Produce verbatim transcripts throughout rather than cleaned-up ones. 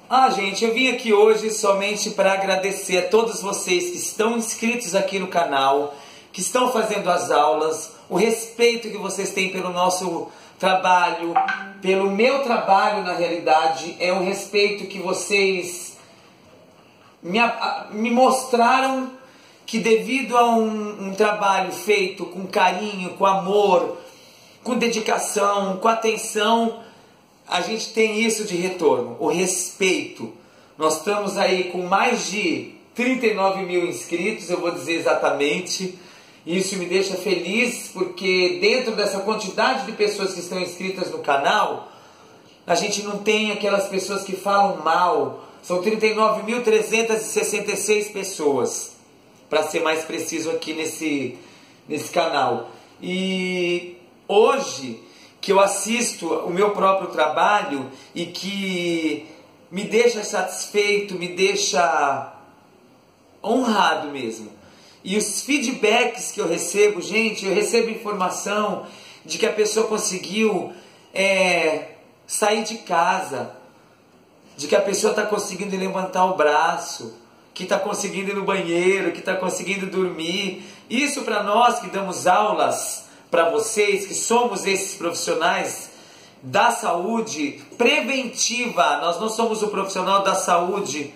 Ah, gente, eu vim aqui hoje somente para agradecer a todos vocês que estão inscritos aqui no canal, que estão fazendo as aulas, o respeito que vocês têm pelo nosso trabalho, pelo meu trabalho na realidade, é um respeito que vocês me, me mostraram que devido a um, um trabalho feito com carinho, com amor, com dedicação, com atenção, a gente tem isso de retorno, o respeito. Nós estamos aí com mais de trinta e nove mil inscritos, eu vou dizer exatamente. Isso me deixa feliz, porque dentro dessa quantidade de pessoas que estão inscritas no canal, a gente não tem aquelas pessoas que falam mal. São trinta e nove mil trezentas e sessenta e seis pessoas, para ser mais preciso aqui nesse, nesse canal. E hoje que eu assisto o meu próprio trabalho e que me deixa satisfeito, me deixa honrado mesmo. E os feedbacks que eu recebo, gente, eu recebo informação de que a pessoa conseguiu é, sair de casa, de que a pessoa está conseguindo levantar o braço, que está conseguindo ir no banheiro, que está conseguindo dormir. Isso para nós que damos aulas para vocês, que somos esses profissionais da saúde preventiva, nós não somos o profissional da saúde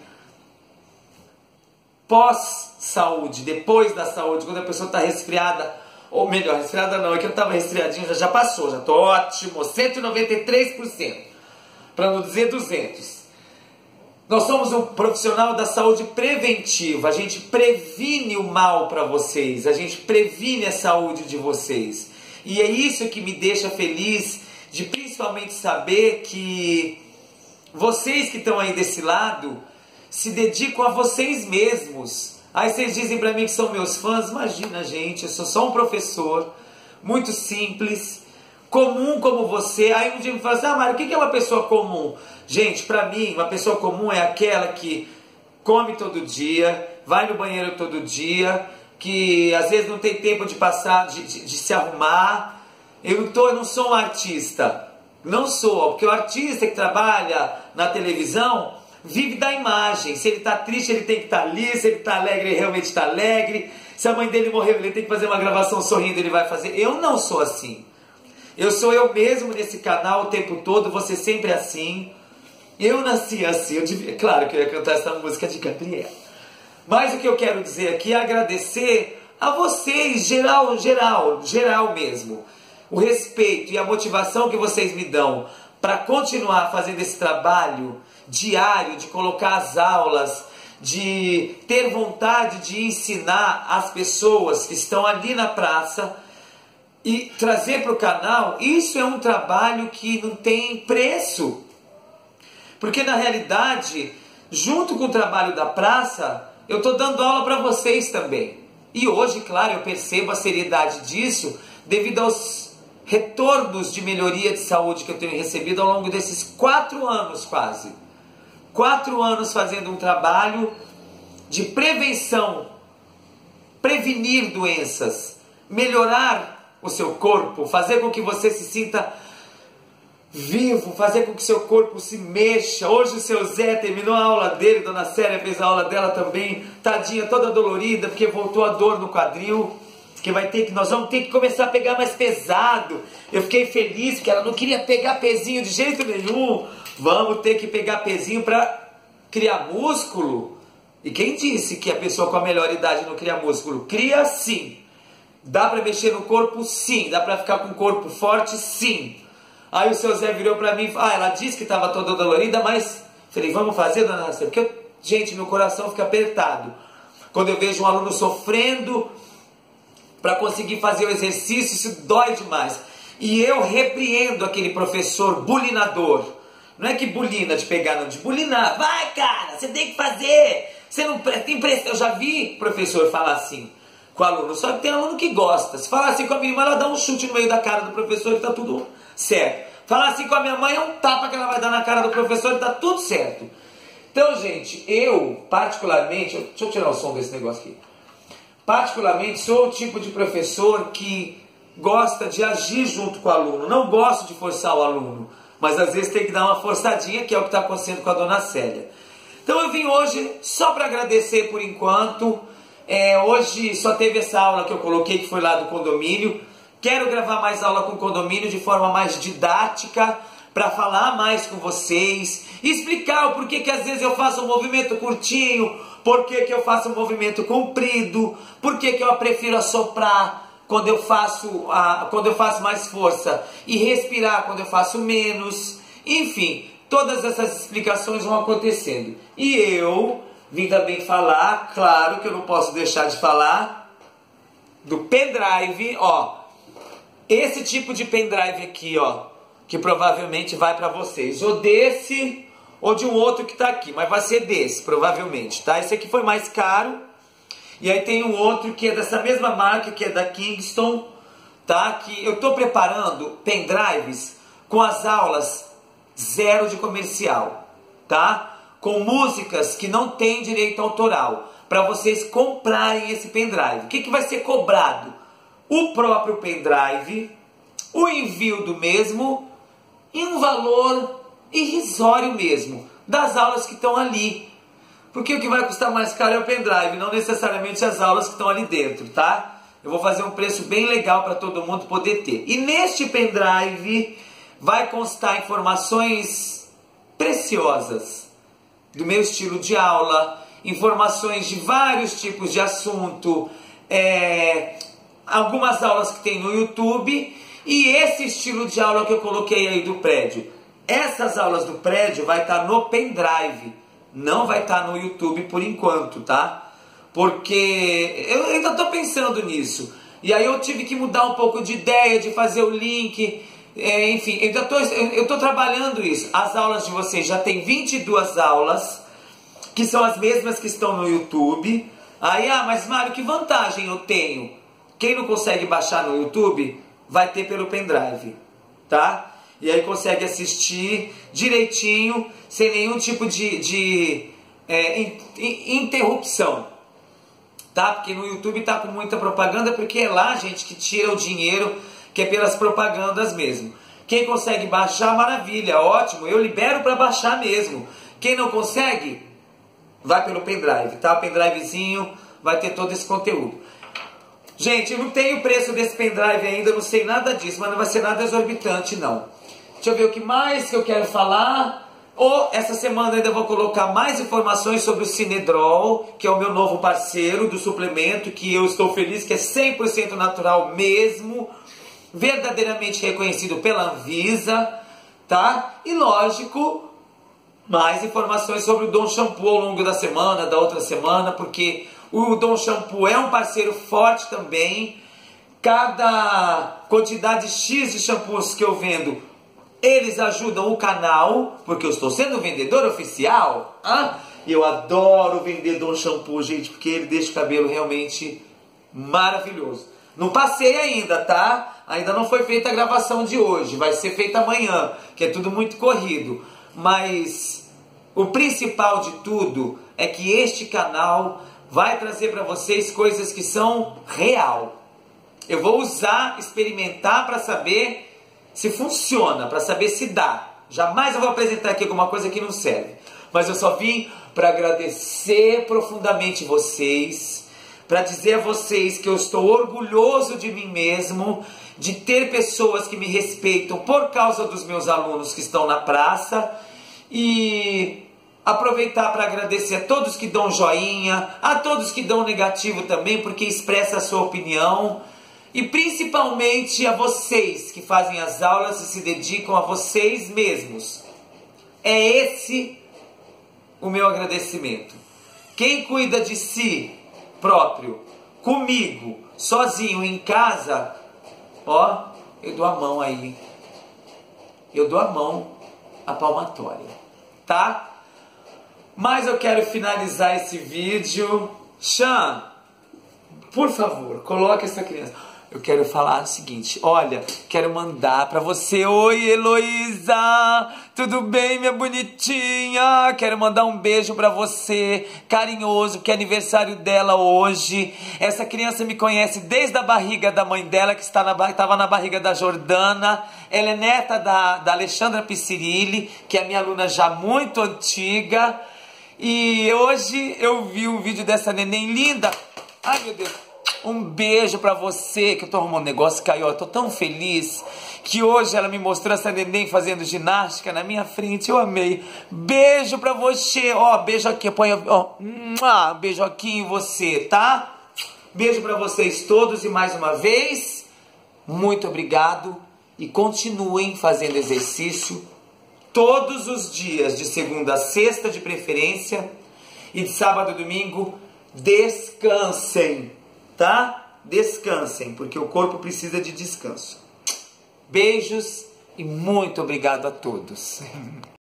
pós-saúde, depois da saúde, quando a pessoa está resfriada, ou melhor, resfriada não, é que eu estava resfriadinho, já, já passou, já estou ótimo, cento e noventa e três por cento, para não dizer duzentos. Nós somos um profissional da saúde preventiva, a gente previne o mal para vocês, a gente previne a saúde de vocês. E é isso que me deixa feliz, de principalmente saber que vocês que estão aí desse lado se dedicam a vocês mesmos. Aí vocês dizem para mim que são meus fãs, imagina gente, eu sou só um professor, muito simples, comum como você. Aí um dia me fala assim, ah Mário, o que é uma pessoa comum? Gente, para mim, uma pessoa comum é aquela que come todo dia, vai no banheiro todo dia, que às vezes não tem tempo de passar, de, de, de se arrumar. Eu, tô, eu não sou um artista, não sou, porque o artista que trabalha na televisão vive da imagem. Se ele está triste, ele tem que estar ali, se ele está alegre, ele realmente está alegre. Se a mãe dele morreu, ele tem que fazer uma gravação sorrindo, ele vai fazer. Eu não sou assim. Eu sou eu mesmo nesse canal o tempo todo, você sempre assim. Eu nasci assim, eu devia, claro que eu ia cantar essa música de Gabriela. Mas o que eu quero dizer aqui é agradecer a vocês, geral, geral, geral mesmo. O respeito e a motivação que vocês me dão para continuar fazendo esse trabalho diário, de colocar as aulas, de ter vontade de ensinar as pessoas que estão ali na praça e trazer para o canal. Isso é um trabalho que não tem preço. Porque na realidade, junto com o trabalho da praça, eu estou dando aula para vocês também. E hoje, claro, eu percebo a seriedade disso devido aos retornos de melhoria de saúde que eu tenho recebido ao longo desses quatro anos quase. Quatro anos fazendo um trabalho de prevenção, prevenir doenças, melhorar o seu corpo, fazer com que você se sinta vivo, fazer com que seu corpo se mexa. Hoje o seu Zé terminou a aula dele, Dona Célia fez a aula dela também, tadinha, toda dolorida, porque voltou a dor no quadril, que vai ter que, nós vamos ter que começar a pegar mais pesado. Eu fiquei feliz, porque ela não queria pegar pezinho de jeito nenhum. Vamos ter que pegar pezinho para criar músculo. E quem disse que a pessoa com a melhor idade não cria músculo? Cria sim. Dá para mexer no corpo? Sim. Dá para ficar com o corpo forte? Sim. Aí o seu Zé virou pra mim e falou, ah, ela disse que estava toda dolorida, mas... Falei, vamos fazer, dona Ana? Porque, eu, gente, meu coração fica apertado quando eu vejo um aluno sofrendo para conseguir fazer o exercício, isso dói demais. E eu repreendo aquele professor bulinador. Não é que bulina de pegar, não, de bulinar. Vai, cara, você tem que fazer. Você não tem pressão. Eu já vi professor falar assim com o aluno, só que tem aluno que gosta. Se falar assim com a minha irmã, ela dá um chute no meio da cara do professor e tá tudo certo. Falar assim com a minha mãe é um tapa que ela vai dar na cara do professor e tá tudo certo. Então, gente, eu, particularmente... Deixa eu tirar o som desse negócio aqui. Particularmente, sou o tipo de professor que gosta de agir junto com o aluno. Não gosto de forçar o aluno. Mas às vezes tem que dar uma forçadinha, que é o que está acontecendo com a dona Célia. Então eu vim hoje só para agradecer por enquanto. É, hoje só teve essa aula que eu coloquei, que foi lá do condomínio. Quero gravar mais aula com o condomínio de forma mais didática, para falar mais com vocês, explicar o porquê que às vezes eu faço um movimento curtinho, porquê que eu faço um movimento comprido, porquê que eu prefiro assoprar quando eu faço, a, quando eu faço mais força e respirar quando eu faço menos. Enfim, todas essas explicações vão acontecendo. E eu vim também falar, claro que eu não posso deixar de falar, do pendrive, ó. Esse tipo de pendrive aqui, ó, que provavelmente vai para vocês, ou desse, ou de um outro que tá aqui, mas vai ser desse, provavelmente, tá? Esse aqui foi mais caro, e aí tem um outro que é dessa mesma marca, que é da Kingston, tá? Que eu tô preparando pendrives com as aulas zero de comercial, tá? Com músicas que não tem direito autoral, para vocês comprarem esse pendrive. O que que vai ser cobrado? O próprio pendrive, o envio do mesmo e um valor irrisório mesmo das aulas que estão ali. Porque o que vai custar mais caro é o pendrive, não necessariamente as aulas que estão ali dentro, tá? Eu vou fazer um preço bem legal para todo mundo poder ter. E neste pendrive vai constar informações preciosas do meu estilo de aula, informações de vários tipos de assunto, é... algumas aulas que tem no YouTube e esse estilo de aula que eu coloquei aí do prédio. Essas aulas do prédio vai estar no pendrive, não vai estar no YouTube por enquanto, tá? Porque eu ainda estou pensando nisso. E aí eu tive que mudar um pouco de ideia, de fazer o link, é, enfim, eu ainda tô, eu estou trabalhando isso. As aulas de vocês já tem vinte e duas aulas, que são as mesmas que estão no YouTube. Aí, ah, mas Mário, que vantagem eu tenho? Quem não consegue baixar no YouTube, vai ter pelo pendrive, tá? E aí consegue assistir direitinho, sem nenhum tipo de, de é, in, in, interrupção, tá? Porque no YouTube tá com muita propaganda, porque é lá, gente, que tira o dinheiro, que é pelas propagandas mesmo. Quem consegue baixar, maravilha, ótimo, eu libero para baixar mesmo. Quem não consegue, vai pelo pendrive, tá? O pendrivezinho vai ter todo esse conteúdo. Gente, eu não tenho o preço desse pendrive ainda, não sei nada disso, mas não vai ser nada exorbitante, não. Deixa eu ver o que mais que eu quero falar. Ou essa semana ainda vou colocar mais informações sobre o Cinedrol, que é o meu novo parceiro do suplemento, que eu estou feliz que é cem por cento natural mesmo, verdadeiramente reconhecido pela Anvisa, tá? E lógico, mais informações sobre o Dom Shampoo ao longo da semana, da outra semana, porque o Dom Shampoo é um parceiro forte também. Cada quantidade X de shampoos que eu vendo, eles ajudam o canal, porque eu estou sendo vendedor oficial. Ah, eu adoro vender Dom Shampoo, gente, porque ele deixa o cabelo realmente maravilhoso. Não passei ainda, tá? Ainda não foi feita a gravação de hoje, vai ser feita amanhã, que é tudo muito corrido. Mas o principal de tudo é que este canal vai trazer para vocês coisas que são real. Eu vou usar, experimentar para saber se funciona, para saber se dá. Jamais eu vou apresentar aqui alguma coisa que não serve. Mas eu só vim para agradecer profundamente vocês, para dizer a vocês que eu estou orgulhoso de mim mesmo, de ter pessoas que me respeitam por causa dos meus alunos que estão na praça, e aproveitar para agradecer a todos que dão joinha, a todos que dão negativo também, porque expressa a sua opinião, e principalmente a vocês que fazem as aulas e se dedicam a vocês mesmos. É esse o meu agradecimento. Quem cuida de si próprio, comigo, sozinho, em casa, ó, eu dou a mão aí. Eu dou a mão, a palmatória, tá? Mas eu quero finalizar esse vídeo. Chan, por favor, coloque essa criança. eu quero falar o seguinte, olha, quero mandar pra você, oi Heloísa, tudo bem minha bonitinha? Quero mandar um beijo pra você, carinhoso, que é aniversário dela hoje. Essa criança me conhece desde a barriga da mãe dela, que está na, estava na barriga da Jordana. Ela é neta da, da Alexandra Piscirilli, que é minha aluna já muito antiga. E hoje eu vi um vídeo dessa neném linda. Ai meu Deus, um beijo pra você, que eu tô arrumando um negócio, caiu, eu tô tão feliz que hoje ela me mostrou essa neném fazendo ginástica na minha frente, eu amei. Beijo pra você, ó, beijo aqui, põe, ó, beijo aqui em você, tá? Beijo pra vocês todos e mais uma vez, muito obrigado e continuem fazendo exercício todos os dias, de segunda a sexta de preferência, e de sábado a domingo, descansem, tá? Descansem, porque o corpo precisa de descanso. Beijos e muito obrigado a todos.